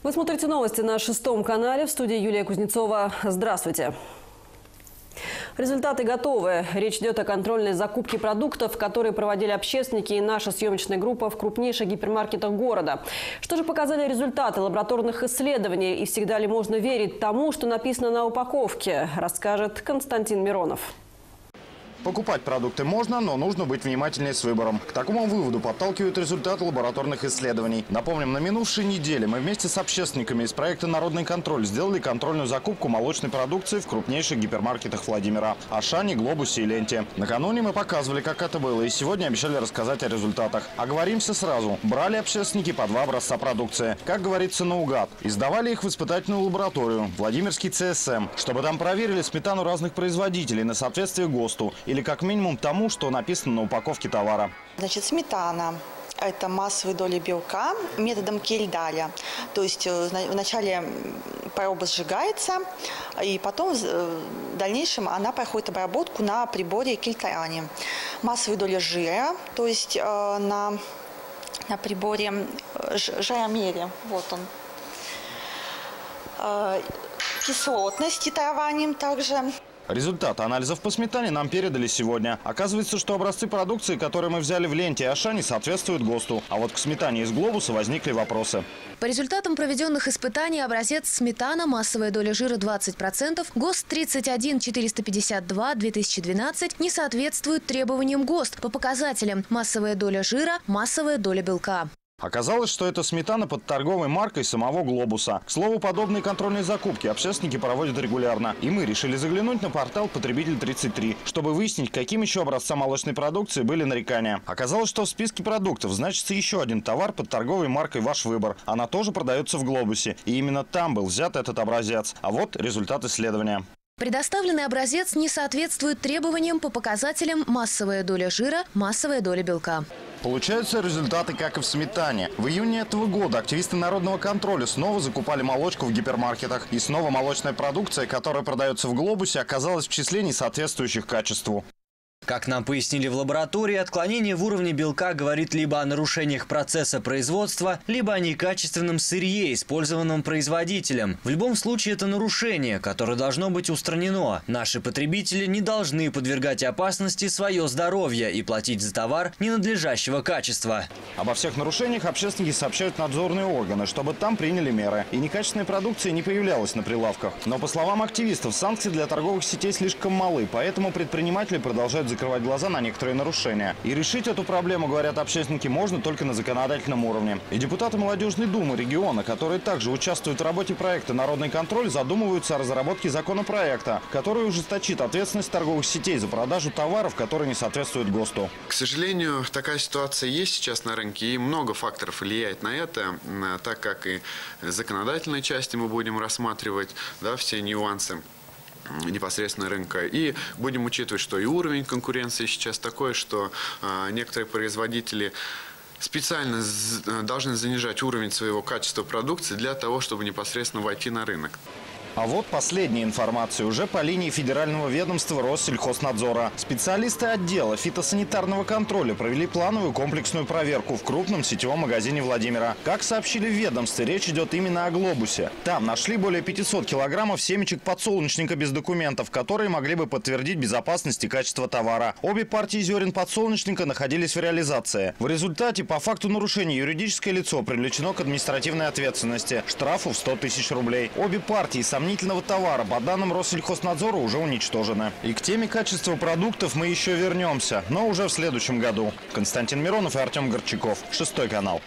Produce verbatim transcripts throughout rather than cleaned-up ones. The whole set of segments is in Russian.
Вы смотрите новости на шестом канале. В студии Юлия Кузнецова. Здравствуйте. Результаты готовы. Речь идет о контрольной закупке продуктов, которые проводили общественники и наша съемочная группа в крупнейших гипермаркетах города. Что же показали результаты лабораторных исследований и всегда ли можно верить тому, что написано на упаковке, расскажет Константин Миронов. Покупать продукты можно, но нужно быть внимательнее с выбором. К такому выводу подталкивают результаты лабораторных исследований. Напомним, на минувшей неделе мы вместе с общественниками из проекта «Народный контроль» сделали контрольную закупку молочной продукции в крупнейших гипермаркетах Владимира – Ашане, Глобусе и Ленте. Накануне мы показывали, как это было, и сегодня обещали рассказать о результатах. Оговоримся сразу. Брали общественники по два образца продукции. Как говорится, наугад. И сдавали их в испытательную лабораторию – Владимирский Цэ Эс Эм, чтобы там проверили сметану разных производителей на соответствие ГОСТу. Или как минимум тому, что написано на упаковке товара. Значит, сметана – это массовые доли белка методом Кельдаля. То есть вначале проба сжигается, и потом в дальнейшем она проходит обработку на приборе Кельтарани. Массовые доли жира, то есть на, на приборе жиромере. Вот он. Кислотность титрованием также. Результаты анализов по сметане нам передали сегодня. Оказывается, что образцы продукции, которые мы взяли в Ленте и Ашане, соответствуют ГОСТу. А вот к сметане из Глобуса возникли вопросы. По результатам проведенных испытаний образец сметана, массовая доля жира двадцать процентов, ГОСТ тридцать один четыреста пятьдесят два две тысячи двенадцать не соответствует требованиям ГОСТ по показателям массовая доля жира, массовая доля белка. Оказалось, что это сметана под торговой маркой самого Глобуса. К слову, подобные контрольные закупки общественники проводят регулярно. И мы решили заглянуть на портал «Потребитель тридцать три», чтобы выяснить, каким еще образцам молочной продукции были нарекания. Оказалось, что в списке продуктов значится еще один товар под торговой маркой «Ваш выбор». Она тоже продается в Глобусе. И именно там был взят этот образец. А вот результат исследования. Предоставленный образец не соответствует требованиям по показателям массовая доля жира, массовая доля белка. Получаются результаты, как и в сметане. В июне этого года активисты Народного контроля снова закупали молочку в гипермаркетах. И снова молочная продукция, которая продается в Глобусе, оказалась в числе несоответствующих качеству. Как нам пояснили в лаборатории, отклонение в уровне белка говорит либо о нарушениях процесса производства, либо о некачественном сырье, использованном производителем. В любом случае это нарушение, которое должно быть устранено. Наши потребители не должны подвергать опасности свое здоровье и платить за товар ненадлежащего качества. Обо всех нарушениях общественники сообщают надзорные органы, чтобы там приняли меры. И некачественная продукция не появлялась на прилавках. Но по словам активистов, санкции для торговых сетей слишком малы, поэтому предприниматели продолжают закрывать глаза на некоторые нарушения. И решить эту проблему, говорят общественники, можно только на законодательном уровне. И депутаты Молодежной думы региона, которые также участвуют в работе проекта «Народный контроль», задумываются о разработке законопроекта, который ужесточит ответственность торговых сетей за продажу товаров, которые не соответствуют ГОСТу. К сожалению, такая ситуация есть сейчас на рынке, и много факторов влияет на это, так как и в законодательной части мы будем рассматривать, да, все нюансы непосредственно рынка. И будем учитывать, что и уровень конкуренции сейчас такой, что а, некоторые производители специально должны занижать уровень своего качества продукции для того, чтобы непосредственно войти на рынок. А вот последняя информация уже по линии федерального ведомства Россельхознадзора. Специалисты отдела фитосанитарного контроля провели плановую комплексную проверку в крупном сетевом магазине Владимира. Как сообщили в ведомстве, речь идет именно о Глобусе. Там нашли более пятисот килограммов семечек подсолнечника без документов, которые могли бы подтвердить безопасность и качество товара. Обе партии зерен подсолнечника находились в реализации. В результате по факту нарушения юридическое лицо привлечено к административной ответственности. Штрафу в сто тысяч рублей. Обе партии сомнительно товара, по данным Россельхознадзора, уже уничтожены. И к теме качества продуктов мы еще вернемся, но уже в следующем году. Константин Миронов и Артем Горчаков. Шестой канал.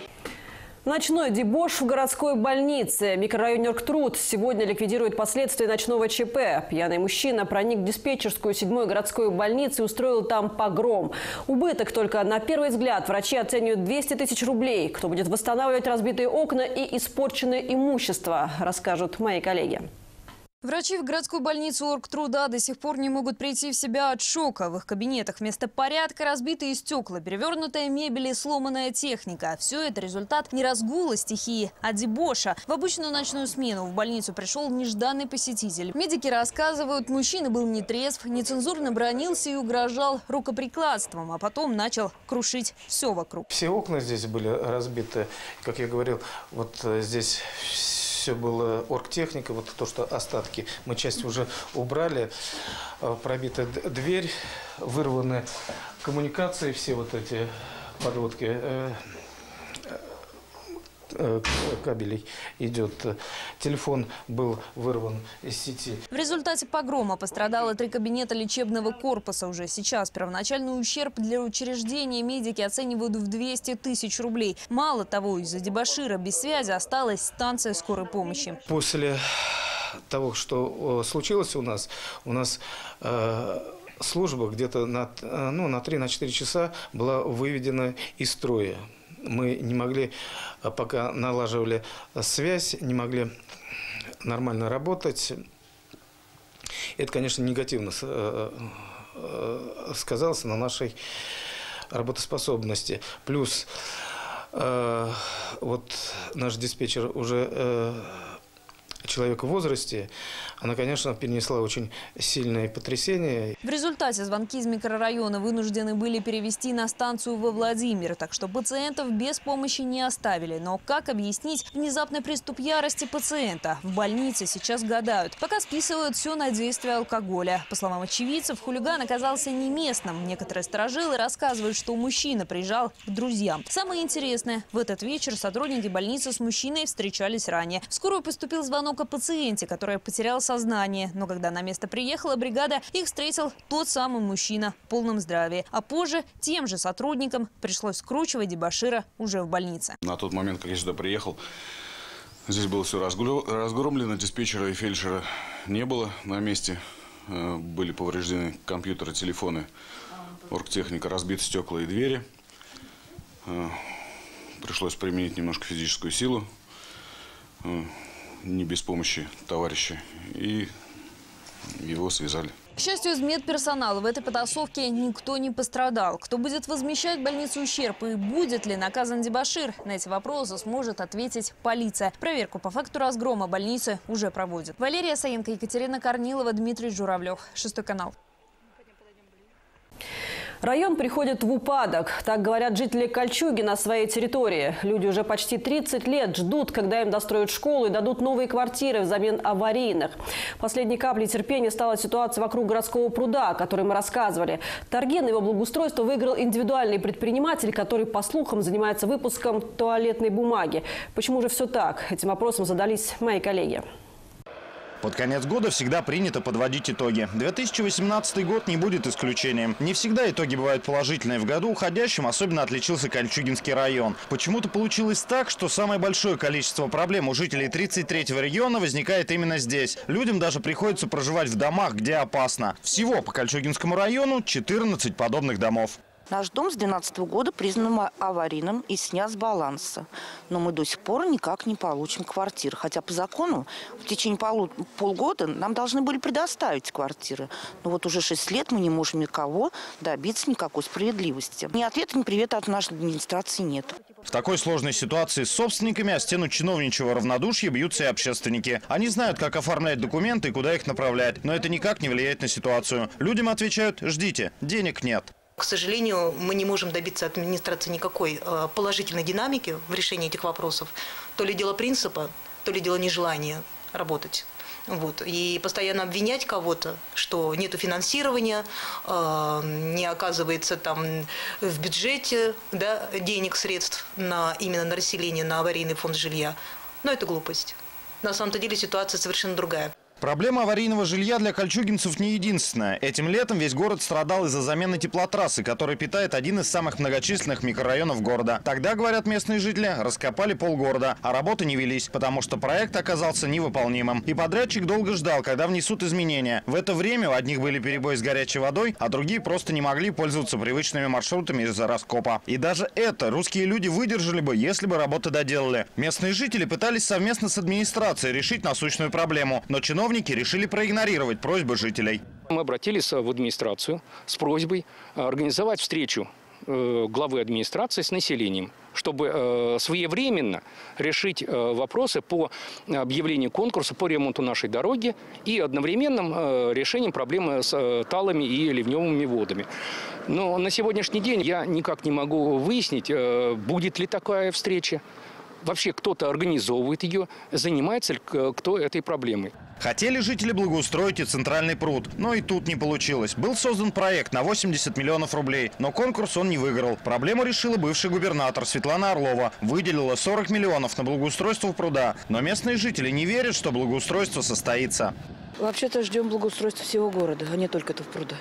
Ночной дебош в городской больнице. Микрорайон Оргтруд сегодня ликвидирует последствия ночного ЧП. Пьяный мужчина проник в диспетчерскую седьмой городской больницы и устроил там погром. Убыток только на первый взгляд врачи оценивают двести тысяч рублей. Кто будет восстанавливать разбитые окна и испорченное имущество, расскажут мои коллеги. Врачи в городскую больницу Оргтруда до сих пор не могут прийти в себя от шока. В их кабинетах вместо порядка разбитые стекла, перевернутая мебель и сломанная техника. Все это результат не разгула стихии, а дебоша. В обычную ночную смену в больницу пришел нежданный посетитель. Медики рассказывают, мужчина был нетрезв, нецензурно бранился и угрожал рукоприкладством, а потом начал крушить все вокруг. Все окна здесь были разбиты. Как я говорил, вот здесь все было оргтехника, вот то, что остатки. Мы часть уже убрали. Пробита дверь, вырваны коммуникации, все вот эти подводки кабелей идет. Телефон был вырван из сети. В результате погрома пострадало три кабинета лечебного корпуса. Уже сейчас первоначальный ущерб для учреждения медики оценивают в двести тысяч рублей. Мало того, из-за дебошира без связи осталась станция скорой помощи. После того, что случилось у нас, у нас э, служба где-то на, ну, на три-четыре часа была выведена из строя. Мы не могли, пока налаживали связь, не могли нормально работать. Это, конечно, негативно сказалось на нашей работоспособности. Плюс вот наш диспетчер уже человек в возрасте, она, конечно, перенесла очень сильное потрясение. В результате звонки из микрорайона вынуждены были перевести на станцию во Владимир, так что пациентов без помощи не оставили. Но как объяснить внезапный приступ ярости пациента? В больнице сейчас гадают. Пока списывают все на действие алкоголя. По словам очевидцев, хулиган оказался не местным. Некоторые сторожилы рассказывают, что мужчина приезжал к друзьям. Самое интересное, в этот вечер сотрудники больницы с мужчиной встречались ранее. В скорую поступил звонок о пациенте, который потерял сознание. Но когда на место приехала бригада, их встретил тот самый мужчина в полном здравии. А позже тем же сотрудникам пришлось скручивать дебошира уже в больнице. На тот момент, как я сюда приехал, здесь было все разгромлено, диспетчера и фельдшера не было на месте. Были повреждены компьютеры, телефоны, оргтехника, разбиты стекла и двери. Пришлось применить немножко физическую силу. Не без помощи товарища, и его связали. К счастью, из медперсонала в этой потасовке никто не пострадал. Кто будет возмещать больнице ущерб и будет ли наказан дебошир? На эти вопросы сможет ответить полиция. Проверку по факту разгрома больницы уже проводят. Валерия Саенко, Екатерина Корнилова, Дмитрий Журавлев. Шестой канал. Район приходит в упадок. Так говорят жители Кольчуги на своей территории. Люди уже почти тридцать лет ждут, когда им достроят школу и дадут новые квартиры взамен аварийных. Последней каплей терпения стала ситуация вокруг городского пруда, о которой мы рассказывали. Торги на его благоустройство выиграл индивидуальный предприниматель, который, по слухам, занимается выпуском туалетной бумаги. Почему же все так? Этим вопросом задались мои коллеги. Под конец года всегда принято подводить итоги. две тысячи восемнадцатый год не будет исключением. Не всегда итоги бывают положительные. В году уходящем особенно отличился Кольчугинский район. Почему-то получилось так, что самое большое количество проблем у жителей тридцать третьего региона возникает именно здесь. Людям даже приходится проживать в домах, где опасно. Всего по Кольчугинскому району четырнадцать подобных домов. Наш дом с две тысячи двенадцатого года признан аварийным и снят с баланса. Но мы до сих пор никак не получим квартиры. Хотя по закону в течение полу полгода нам должны были предоставить квартиры. Но вот уже шесть лет мы не можем никого добиться никакой справедливости. Ни ответа, ни привета от нашей администрации нет. В такой сложной ситуации с собственниками о стену чиновничьего равнодушия бьются и общественники. Они знают, как оформлять документы и куда их направлять. Но это никак не влияет на ситуацию. Людям отвечают: ждите, денег нет. К сожалению, мы не можем добиться от администрации никакой положительной динамики в решении этих вопросов. То ли дело принципа, то ли дело нежелания работать. Вот. И постоянно обвинять кого-то, что нету финансирования, не оказывается там в бюджете, да, денег, средств на, именно на расселение, на аварийный фонд жилья. Но это глупость. На самом-то деле ситуация совершенно другая. Проблема аварийного жилья для кольчугинцев не единственная. Этим летом весь город страдал из-за замены теплотрассы, которая питает один из самых многочисленных микрорайонов города. Тогда, говорят местные жители, раскопали полгорода, а работы не велись, потому что проект оказался невыполнимым. И подрядчик долго ждал, когда внесут изменения. В это время у одних были перебои с горячей водой, а другие просто не могли пользоваться привычными маршрутами из-за раскопа. И даже это русские люди выдержали бы, если бы работы доделали. Местные жители пытались совместно с администрацией решить насущную проблему, но чиновники чиновники решили проигнорировать просьбы жителей. Мы обратились в администрацию с просьбой организовать встречу главы администрации с населением, чтобы своевременно решить вопросы по объявлению конкурса по ремонту нашей дороги и одновременным решением проблемы с талами и ливневыми водами. Но на сегодняшний день я никак не могу выяснить, будет ли такая встреча. Вообще кто-то организовывает ее, занимается ли кто этой проблемой. Хотели жители благоустроить и центральный пруд, но и тут не получилось. Был создан проект на восемьдесят миллионов рублей, но конкурс он не выиграл. Проблему решила бывший губернатор Светлана Орлова. Выделила сорок миллионов на благоустройство пруда. Но местные жители не верят, что благоустройство состоится. Вообще-то ждем благоустройства всего города, а не только этого пруда.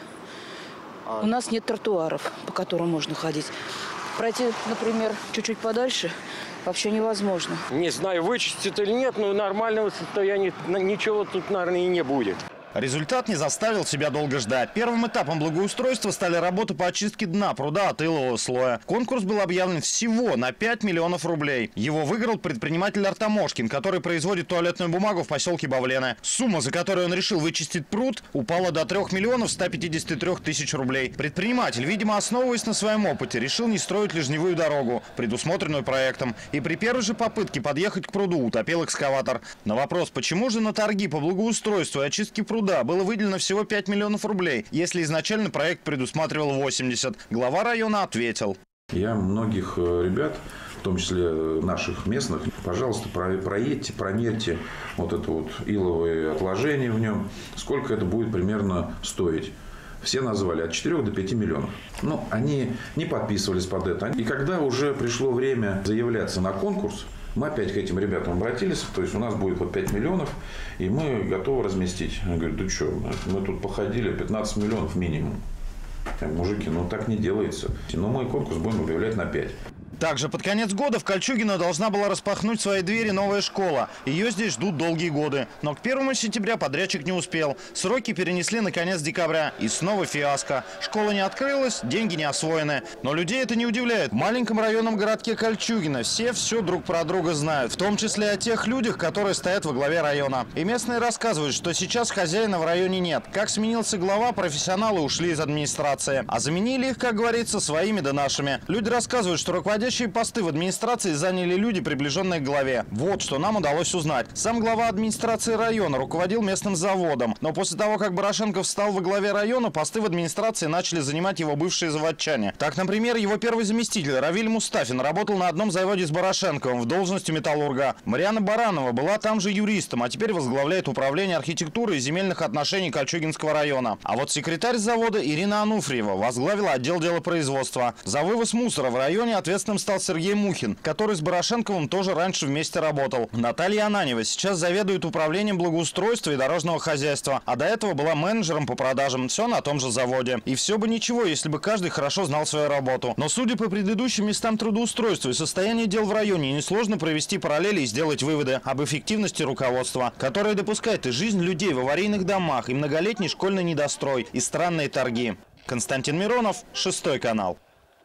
У нас нет тротуаров, по которым можно ходить. Пройти, например, чуть-чуть подальше вообще невозможно. Не знаю, вычистят или нет, но нормального состояния ничего тут, наверное, и не будет. Результат не заставил себя долго ждать. Первым этапом благоустройства стали работы по очистке дна пруда от илового слоя. Конкурс был объявлен всего на пять миллионов рублей. Его выиграл предприниматель Артамошкин, который производит туалетную бумагу в поселке Бавлены. Сумма, за которую он решил вычистить пруд, упала до трёх миллионов ста пятидесяти трёх тысяч рублей. Предприниматель, видимо, основываясь на своем опыте, решил не строить лежневую дорогу, предусмотренную проектом. И при первой же попытке подъехать к пруду утопил экскаватор. На вопрос, почему же на торги по благоустройству и очистке пруда Да, было выделено всего пять миллионов рублей, если изначально проект предусматривал восемьдесят. Глава района ответил. Я многих ребят, в том числе наших местных, пожалуйста, проедьте, промерьте вот это вот иловое отложение в нем, сколько это будет примерно стоить. Все назвали от четырёх до пяти миллионов. Но они не подписывались под это. И когда уже пришло время заявляться на конкурс, мы опять к этим ребятам обратились, то есть у нас будет вот пять миллионов, и мы готовы разместить. Я говорю, да что, мы тут походили, пятнадцать миллионов минимум. Мужики, ну так не делается. Но мы конкурс будем объявлять на пять. Также под конец года в Кольчугино должна была распахнуть свои двери новая школа. Ее здесь ждут долгие годы. Но к первому сентября подрядчик не успел. Сроки перенесли на конец декабря. И снова фиаско. Школа не открылась, деньги не освоены. Но людей это не удивляет. В маленьком районном городке Кольчугино все все друг про друга знают. В том числе о тех людях, которые стоят во главе района. И местные рассказывают, что сейчас хозяина в районе нет. Как сменился глава, профессионалы ушли из администрации. А заменили их, как говорится, своими да нашими. Люди рассказывают, что руководящие посты в администрации заняли люди, приближенные к главе. Вот что нам удалось узнать. Сам глава администрации района руководил местным заводом. Но после того, как Барашенков стал во главе района, посты в администрации начали занимать его бывшие заводчане. Так, например, его первый заместитель Равиль Мустафин работал на одном заводе с Барашенковым в должности металлурга. Марьяна Баранова была там же юристом, а теперь возглавляет управление архитектуры и земельных отношений Кольчугинского района. А вот секретарь завода Ирина Ануфриева возглавила отдел делопроизводства. За вывоз мусора в районе ответственным стал Сергей Мухин, который с Барашенковым тоже раньше вместе работал. Наталья Ананева сейчас заведует управлением благоустройства и дорожного хозяйства, а до этого была менеджером по продажам. Все на том же заводе. И все бы ничего, если бы каждый хорошо знал свою работу. Но судя по предыдущим местам трудоустройства и состоянию дел в районе, несложно провести параллели и сделать выводы об эффективности руководства, которое допускает и жизнь людей в аварийных домах, и многолетний школьный недострой, и странные торги. Константин Миронов, Шестой канал.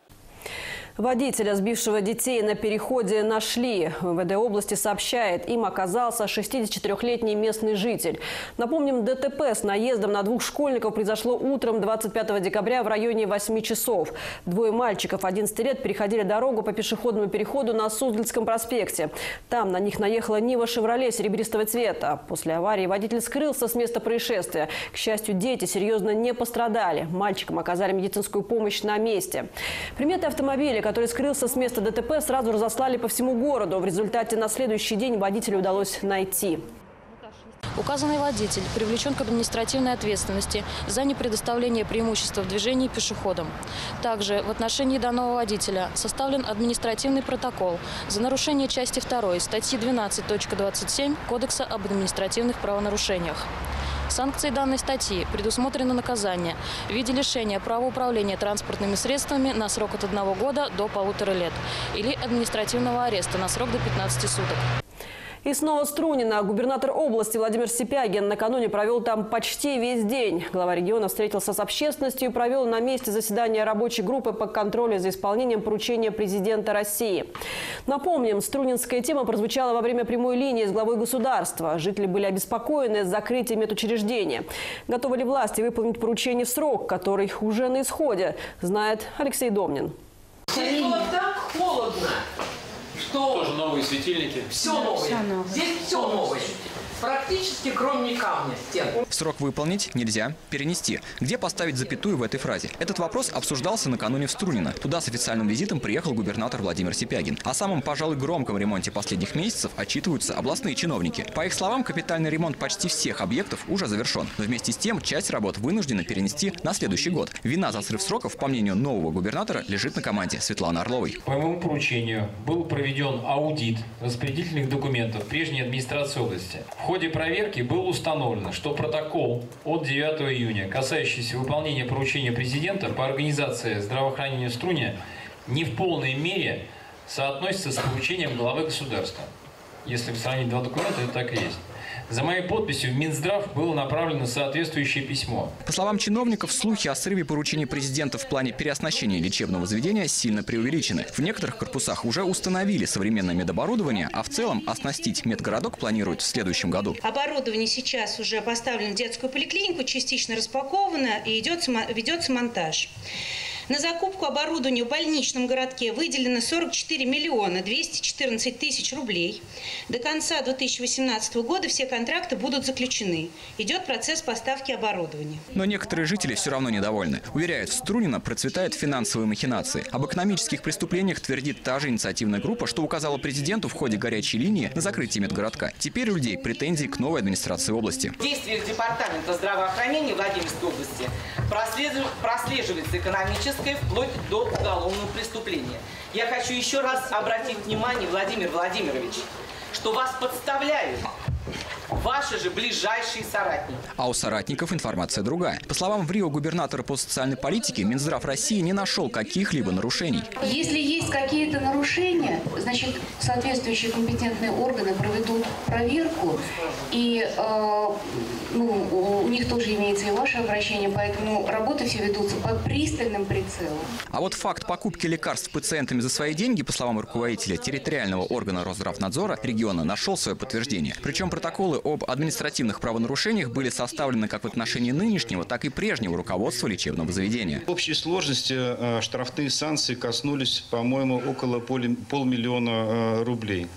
Водителя, сбившего детей на переходе, нашли. МВД области сообщает, им оказался шестидесятичетырёхлетний местный житель. Напомним, ДТП с наездом на двух школьников произошло утром двадцать пятого декабря в районе восьми часов. Двое мальчиков одиннадцати лет переходили дорогу по пешеходному переходу на Суздальском проспекте. Там на них наехала Нива «Шевроле» серебристого цвета. После аварии водитель скрылся с места происшествия. К счастью, дети серьезно не пострадали. Мальчикам оказали медицинскую помощь на месте. Приметы автомобиля, который скрылся с места ДТП, сразу разослали по всему городу. В результате на следующий день водителя удалось найти. Указанный водитель привлечен к административной ответственности за непредоставление преимущества в движении пешеходам. Также в отношении данного водителя составлен административный протокол за нарушение части второй статьи двенадцать точка двадцать семь Кодекса об административных правонарушениях. Санкцией данной статьи предусмотрено наказание в виде лишения права управления транспортными средствами на срок от одного года до полутора лет или административного ареста на срок до пятнадцати суток. И снова Струнино. Губернатор области Владимир Сипягин накануне провел там почти весь день. Глава региона встретился с общественностью и провел на месте заседания рабочей группы по контролю за исполнением поручения президента России. Напомним, струнинская тема прозвучала во время прямой линии с главой государства. Жители были обеспокоены закрытием медучреждения. Готовы ли власти выполнить поручение в срок, который уже на исходе, знает Алексей Домнин. Здесь было так холодно, что... Тоже новые светильники. Все новое. Все новое. Здесь все новое. Практически кроме камня стен. Срок выполнить нельзя, перенести. Где поставить запятую в этой фразе? Этот вопрос обсуждался накануне в Струнино. Туда с официальным визитом приехал губернатор Владимир Сипягин. О самом, пожалуй, громком ремонте последних месяцев отчитываются областные чиновники. По их словам, капитальный ремонт почти всех объектов уже завершен. Но вместе с тем, часть работ вынуждены перенести на следующий год. Вина за срыв сроков, по мнению нового губернатора, лежит на команде Светланы Орловой. По моему поручению был проведен аудит распределительных документов прежней администрации области. В ходе проверки было установлено, что протокол от девятого июня, касающийся выполнения поручения президента по организации здравоохранения в Струне, не в полной мере соотносится с поручением главы государства. Если сравнить два документа, это так и есть. За моей подписью в Минздрав было направлено соответствующее письмо. По словам чиновников, слухи о срыве поручения президента в плане переоснащения лечебного заведения сильно преувеличены. В некоторых корпусах уже установили современное медоборудование, а в целом оснастить медгородок планируют в следующем году. Оборудование сейчас уже поставлено в детскую поликлинику, частично распаковано и идет, ведется монтаж. На закупку оборудования в больничном городке выделено сорок четыре миллиона двести четырнадцать тысяч рублей. До конца две тысячи восемнадцатого года все контракты будут заключены. Идет процесс поставки оборудования. Но некоторые жители все равно недовольны. Уверяют, в Струнино процветают финансовые махинации. Об экономических преступлениях твердит та же инициативная группа, что указала президенту в ходе горячей линии на закрытие медгородка. Теперь у людей претензии к новой администрации области. В действиях Департамента здравоохранения Владимирской области прослеживается экономическое вплоть до уголовного преступления. Я хочу еще раз обратить внимание, Владимир Владимирович, что вас подставляют ваши же ближайшие соратники. А у соратников информация другая. По словам в Рио губернатора по социальной политике, Минздрав России не нашел каких-либо нарушений. Если есть какие-то нарушения, значит, соответствующие компетентные органы проведут проверку, и э, ну, у них тоже имеется и ваше обращение, поэтому работы все ведутся под пристальным прицелом. А вот факт покупки лекарств пациентами за свои деньги, по словам руководителя территориального органа Росздравнадзора региона, нашел свое подтверждение. Причем протоколы об административных правонарушениях были составлены как в отношении нынешнего, так и прежнего руководства лечебного заведения. В общей сложности штрафные санкции коснулись, по-моему, около полмиллиона рублей.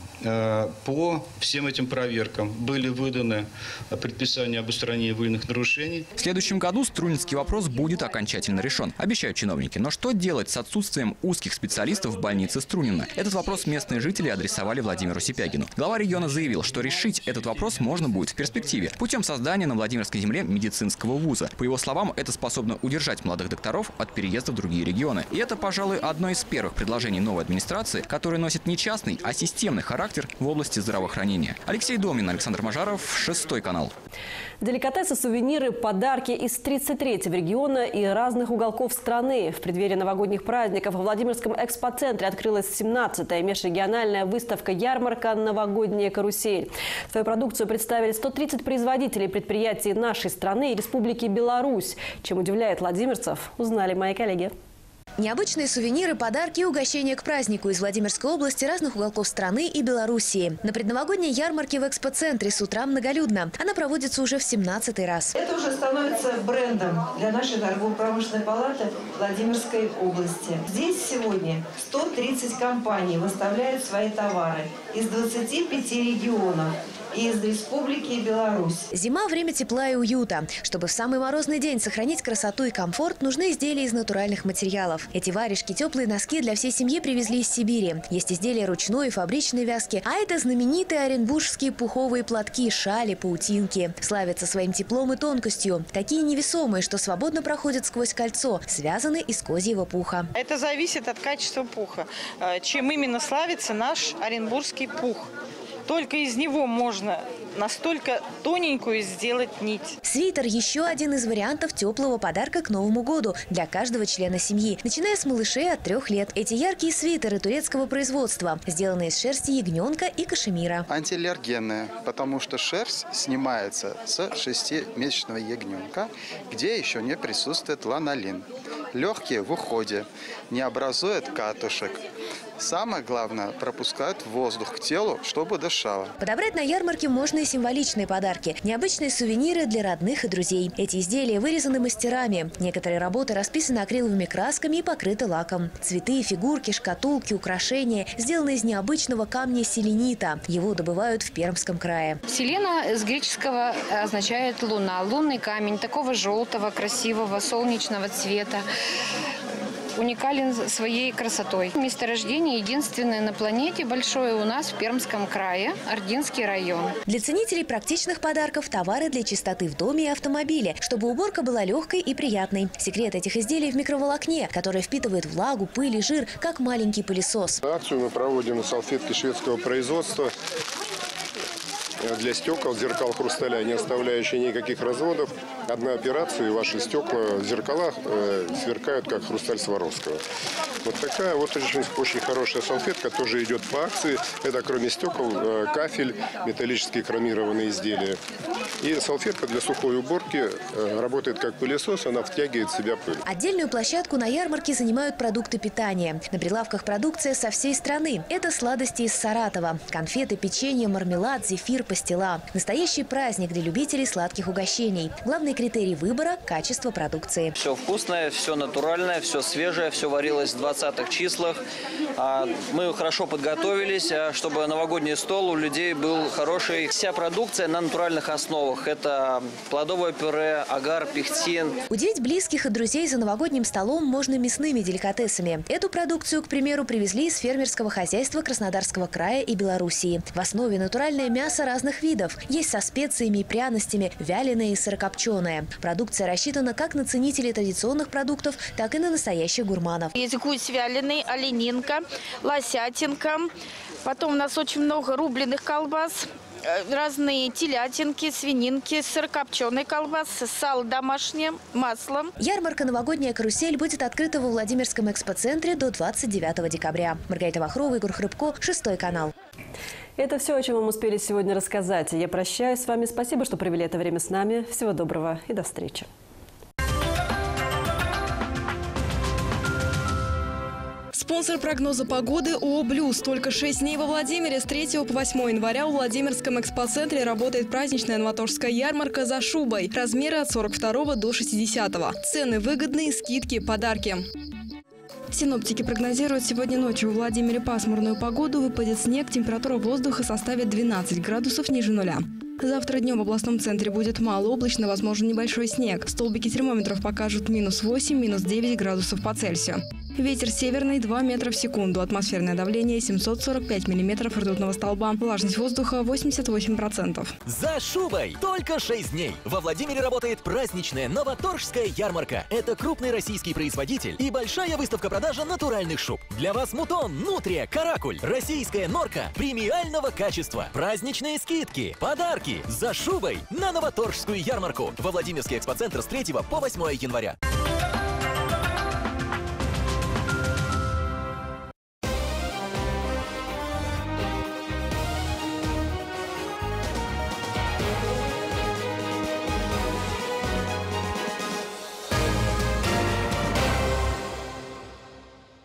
По всем этим проверкам были выданы предписания об устранении выявленных нарушений. В следующем году струнинский вопрос будет окончательно решен, обещают чиновники. Но что делать с отсутствием узких специалистов в больнице Струнино? Этот вопрос местные жители адресовали Владимиру Сипягину. Глава региона заявил, что решить этот вопрос можно будет в перспективе путем создания на Владимирской земле медицинского вуза. По его словам, это способно удержать молодых докторов от переезда в другие регионы. И это, пожалуй, одно из первых предложений новой администрации, которое носит не частный, а системный характер в области здравоохранения. Алексей Домнин, Александр Мажаров, шестой канал. Деликатесы, сувениры, подарки из тридцати третьего региона и разных уголков страны. В преддверии новогодних праздников в Владимирском экспоцентре открылась семнадцатая межрегиональная выставка-ярмарка «Новогодняя карусель». Свою продукцию представили сто тридцать производителей предприятий нашей страны и Республики Беларусь. Чем удивляет владимирцев, узнали мои коллеги. Необычные сувениры, подарки и угощения к празднику из Владимирской области, разных уголков страны и Белоруссии. На предновогодней ярмарке в экспоцентре с утра многолюдно. Она проводится уже в семнадцатый раз. Это уже становится брендом для нашей торгово-промышленной палаты Владимирской области. Здесь сегодня сто тридцать компаний выставляют свои товары из двадцати пяти регионов. И из Республики Беларусь. Зима – время тепла и уюта. Чтобы в самый морозный день сохранить красоту и комфорт, нужны изделия из натуральных материалов. Эти варежки, теплые носки для всей семьи привезли из Сибири. Есть изделия ручной и фабричной вязки, а это знаменитые оренбургские пуховые платки, шали, паутинки. Славятся своим теплом и тонкостью. Такие невесомые, что свободно проходят сквозь кольцо, связаны из козьего пуха. Это зависит от качества пуха. Чем именно славится наш оренбургский пух. только из него можно настолько тоненькую сделать нить. Свитер – еще один из вариантов теплого подарка к Новому году для каждого члена семьи, начиная с малышей от трех лет. Эти яркие свитеры турецкого производства, сделанные из шерсти ягненка и кашемира. Антиаллергенные, потому что шерсть снимается с шестимесячного ягненка, где еще не присутствует ланолин. Легкие в уходе, не образуют катушек. Самое главное, пропускают воздух к телу, чтобы дышало. Подобрать на ярмарке можно и символичные подарки. Необычные сувениры для родных и друзей. Эти изделия вырезаны мастерами. Некоторые работы расписаны акриловыми красками и покрыты лаком. Цветы, фигурки, шкатулки, украшения сделаны из необычного камня селенита. Его добывают в Пермском крае. Селена с греческого означает луна. Лунный камень такого желтого, красивого, солнечного цвета. Уникален своей красотой. Месторождение единственное на планете, большое у нас в Пермском крае, Ординский район. Для ценителей практичных подарков товары для чистоты в доме и автомобиле, чтобы уборка была легкой и приятной. Секрет этих изделий в микроволокне, которое впитывает влагу, пыль и жир, как маленький пылесос. Акцию мы проводим на салфетки шведского производства для стекол, зеркал хрусталя, не оставляющие никаких разводов. Одна операция, и ваши стекла в зеркалах э, сверкают, как хрусталь Сваровского. Вот такая вот очень, очень хорошая салфетка, тоже идет по акции. Это кроме стекол, э, кафель, металлические хромированные изделия. И салфетка для сухой уборки э, работает как пылесос, она втягивает в себя пыль. Отдельную площадку на ярмарке занимают продукты питания. На прилавках продукция со всей страны. Это сладости из Саратова. Конфеты, печенье, мармелад, зефир, пастила. Настоящий праздник для любителей сладких угощений. Главный критерий выбора – качество продукции. Все вкусное, все натуральное, все свежее, все варилось в двадцатых числах. Мы хорошо подготовились, чтобы новогодний стол у людей был хороший. Вся продукция на натуральных основах. Это плодовое пюре, агар, пехтин. Удивить близких и друзей за новогодним столом можно мясными деликатесами. Эту продукцию, к примеру, привезли из фермерского хозяйства Краснодарского края и Белоруссии. В основе натуральное мясо разных видов. Есть со специями и пряностями, вяленое и сырокопченое. Продукция рассчитана как на ценителей традиционных продуктов, так и на настоящих гурманов. Есть гусь вяленый, оленинка, лосятинка. Потом у нас очень много рубленых колбас. Разные телятинки, свининки, сырокопченые колбасы, сало домашнее, масло. Ярмарка «Новогодняя карусель» будет открыта во Владимирском экспоцентре до двадцать девятого декабря. Маргарита Вахрова, Егор Хрыбко, Шестой канал. Это все, о чем вам успели сегодня рассказать. Я прощаюсь с вами. Спасибо, что провели это время с нами. Всего доброго и до встречи. Спонсор прогноза погоды ООО «Блюз». Только шесть дней во Владимире. С третьего по восьмое января в Владимирском экспоцентре работает праздничная новаторжская ярмарка «За шубой». Размеры от сорок второго до шестидесятого. Цены выгодные, скидки, подарки. Синоптики прогнозируют сегодня ночью в Владимире пасмурную погоду, выпадет снег, температура воздуха составит двенадцать градусов ниже нуля. Завтра днем в областном центре будет малооблачно, возможен небольшой снег. Столбики термометров покажут минус восемь, минус девять градусов по Цельсию. Ветер северный два метра в секунду. Атмосферное давление семьсот сорок пять миллиметров ртутного столба. Влажность воздуха восемьдесят восемь процентов. За шубой! Только шесть дней. Во Владимире работает праздничная новаторжская ярмарка. Это крупный российский производитель и большая выставка-продажа натуральных шуб. Для вас мутон, нутрия, каракуль. Российская норка премиального качества. Праздничные скидки, подарки. За шубой на новаторжскую ярмарку. Во Владимирский экспоцентр с третьего по восьмое января.